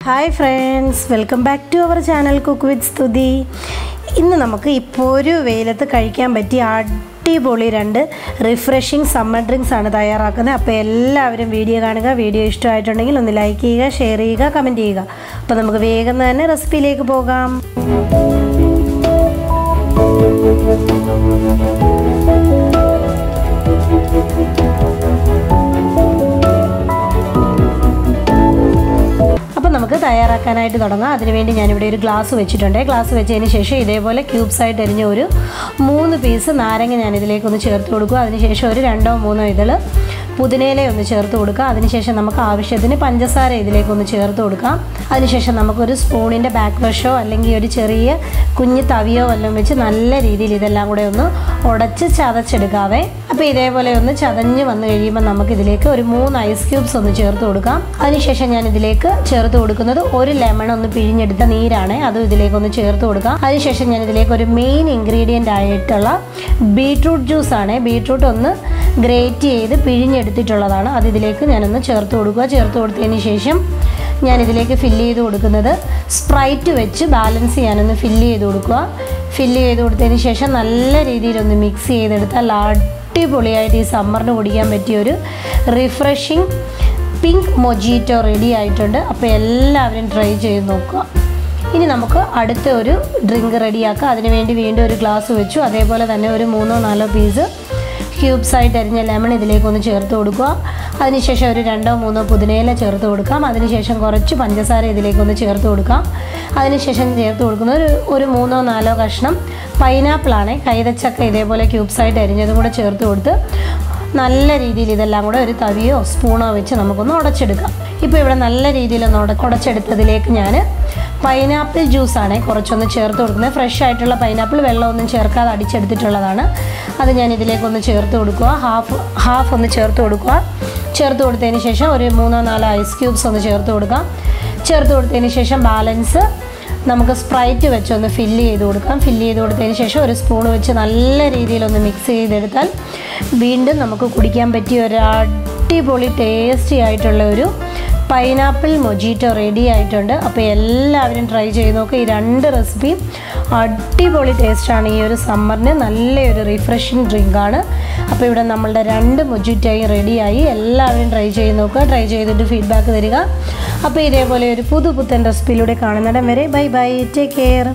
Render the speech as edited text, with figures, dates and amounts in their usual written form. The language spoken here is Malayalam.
Hi friends, welcome back to our channel cook with Stuti. ഇന്ന് നമുക്ക് ഇപ്പോൾ ഒരു വെയിലത്ത് കഴിക്കാൻ പറ്റിയ അടിപൊളി രണ്ട് റിഫ്രഷിങ് സമ്മർ ഡ്രിങ്ക്സ് ആണ് തയ്യാറാക്കുന്നത്. അപ്പോൾ എല്ലാവരും വീഡിയോ കാണുക. വീഡിയോ ഇഷ്ടമായിട്ടുണ്ടെങ്കിൽ ഒന്ന് ലൈക്ക് ചെയ്യുക, ഷെയർ ചെയ്യുക, കമൻറ്റ് ചെയ്യുക. അപ്പോൾ നമുക്ക് വേഗം തന്നെ റെസിപ്പിയിലേക്ക് പോകാം. നമുക്ക് തയ്യാറാക്കാനായിട്ട് തുടങ്ങാം. അതിനുവേണ്ടി ഞാനിവിടെ ഒരു ഗ്ലാസ് വെച്ചിട്ടുണ്ട്. ഗ്ലാസ് വെച്ചതിന് ശേഷം ഇതേപോലെ ക്യൂബ്സായിട്ട് എരിഞ്ഞ ഒരു 3 പീസ് നാരങ്ങ ഞാനിതിലേക്കൊന്ന് ചേർത്ത് കൊടുക്കുക. അതിനുശേഷം ഒരു 2-3 ഇതൾ പുതിനയില ഒന്ന് ചേർത്ത് കൊടുക്കുക. അതിനുശേഷം നമുക്ക് ആവശ്യത്തിന് പഞ്ചസാര ഇതിലേക്കൊന്ന് ചേർത്ത് കൊടുക്കാം. അതിനുശേഷം നമുക്കൊരു സ്പൂണിൻ്റെ ബാക്ക് വശോ അല്ലെങ്കിൽ ഒരു ചെറിയ കുഞ്ഞ് തവിയോ വല്ലതും വെച്ച് നല്ല രീതിയിൽ ഇതെല്ലാം കൂടെ ഒന്ന് ഉടച്ച് ചതച്ചെടുക്കാവേ. അപ്പോൾ ഇതേപോലെ ഒന്ന് ചതഞ്ഞ് വന്നു കഴിയുമ്പോൾ നമുക്കിതിലേക്ക് ഒരു 3 ഐസ് ക്യൂബ്സ് ഒന്ന് ചേർത്ത് കൊടുക്കാം. അതിനുശേഷം ഞാൻ ഇതിലേക്ക് ചേർത്ത് കൊടുക്കുന്നത് ഒരു ലെമൺ ഒന്ന് പിഴിഞ്ഞെടുത്ത നീരാണ്. അതും ഇതിലേക്കൊന്ന് ചേർത്ത് കൊടുക്കാം. അതിനുശേഷം ഞാൻ ഇതിലേക്ക് ഒരു മെയിൻ ഇൻഗ്രീഡിയൻ്റ് ആയിട്ടുള്ള ബീട്രൂട്ട് ജ്യൂസാണ്. ബീട്രൂട്ട് ഒന്ന് ഗ്രേറ്റ് ചെയ്ത് പിഴിഞ്ഞെടുത്തിട്ടുള്ളതാണ്. അത് ഇതിലേക്ക് ഞാനൊന്ന് ചേർത്ത് കൊടുക്കുക. ചേർത്ത് കൊടുത്തതിന് ശേഷം ഞാനിതിലേക്ക് ഫില്ല് ചെയ്ത് കൊടുക്കുന്നത് സ്പ്രൈറ്റ് വെച്ച് ബാലൻസ് ചെയ്യാനൊന്ന് ഫില്ല് ചെയ്ത് കൊടുക്കുക. ഫില്ല് ചെയ്ത് കൊടുത്തതിന് ശേഷം നല്ല രീതിയിലൊന്ന് മിക്സ് ചെയ്തെടുത്താൽ അടിപൊളിയായിട്ട് ഈ സമ്മറിന് കുടിക്കാൻ പറ്റിയൊരു റിഫ്രഷിങ് പിങ്ക് മൊജീറ്റോ റെഡി ആയിട്ടുണ്ട്. അപ്പോൾ എല്ലാവരും ട്രൈ ചെയ്ത് നോക്കുക. ഇനി നമുക്ക് അടുത്ത ഒരു ഡ്രിങ്ക് റെഡിയാക്കാം. അതിനുവേണ്ടി വീണ്ടും ഒരു ഗ്ലാസ് വെച്ചു. അതേപോലെ തന്നെ ഒരു 3-4 പീസ് ക്യൂബ്സായിട്ട് അരിഞ്ഞ ലെമൺ ഇതിലേക്കൊന്ന് ചേർത്ത് കൊടുക്കുക. അതിനുശേഷം ഒരു 2-3 പുതിനയില ചേർത്ത് കൊടുക്കാം. അതിനുശേഷം കുറച്ച് പഞ്ചസാര ഇതിലേക്കൊന്ന് ചേർത്ത് കൊടുക്കാം. അതിനുശേഷം ചേർത്ത് കൊടുക്കുന്നത് ഒരു 3-4 കഷ്ണം പൈനാപ്പിളാണ്. കൈതച്ചക്ക ഇതേപോലെ ക്യൂബ്സായിട്ട് അരിഞ്ഞതും കൂടെ ചേർത്ത് കൊടുത്ത് നല്ല രീതിയിൽ ഇതെല്ലാം കൂടെ ഒരു തവിയോ സ്പൂണോ വെച്ച് നമുക്കൊന്ന് ഉടച്ചെടുക്കാം. ഇപ്പോൾ ഇവിടെ നല്ല രീതിയിലൊന്ന് ഉടച്ചെടുത്തതിലേക്ക് ഞാൻ പൈനാപ്പിൾ ജ്യൂസാണ് കുറച്ചൊന്ന് ചേർത്ത് കൊടുക്കുന്നത്. ഫ്രഷ് ആയിട്ടുള്ള പൈനാപ്പിൾ വെള്ളമൊന്നും ചേർക്കാതെ അടിച്ചെടുത്തിട്ടുള്ളതാണ്. അത് ഞാൻ ഇതിലേക്കൊന്ന് ചേർത്ത് കൊടുക്കുക. ഹാഫ് ഒന്ന് ചേർത്ത് കൊടുക്കുക. ചേർത്ത് കൊടുത്തതിന് ശേഷം ഒരു 3-4 ഐസ് ക്യൂബ്സ് ഒന്ന് ചേർത്ത് കൊടുക്കാം. ചേർത്ത് കൊടുത്തതിന് ശേഷം ബാലൻസ് നമുക്ക് സ്പ്രൈറ്റ് വെച്ചൊന്ന് ഫില്ല് ചെയ്ത് കൊടുക്കാം. ഫില്ല് ചെയ്ത് കൊടുത്തതിന് ശേഷം ഒരു സ്പൂൺ വെച്ച് നല്ല രീതിയിലൊന്ന് മിക്സ് ചെയ്തെടുത്താൽ വീണ്ടും നമുക്ക് കുടിക്കാൻ പറ്റിയ ഒരു അടിപൊളി ടേസ്റ്റി ആയിട്ടുള്ള ഒരു പൈനാപ്പിൾ മൊജീറ്റോ റെഡി ആയിട്ടുണ്ട്. അപ്പോൾ എല്ലാവരും ട്രൈ ചെയ്ത് നോക്കുക. ഈ 2 റെസിപ്പിയും അടിപൊളി ടേസ്റ്റാണ്. ഈ ഒരു സമ്മറിന് നല്ലൊരു റിഫ്രഷിങ് ഡ്രിങ്കാണ്. അപ്പോൾ ഇവിടെ നമ്മളുടെ 2 മൊജീറ്റോയും റെഡിയായി. എല്ലാവരും ട്രൈ ചെയ്ത് നോക്കുക. ട്രൈ ചെയ്തിട്ട് ഫീഡ്ബാക്ക് തരിക. അപ്പോൾ ഇതേപോലെ ഒരു പുതുപുത്തൻ റെസിപ്പിയിലൂടെ കാണുന്നിടം വരെ ബൈ ബൈ, ടേക്ക് കെയർ.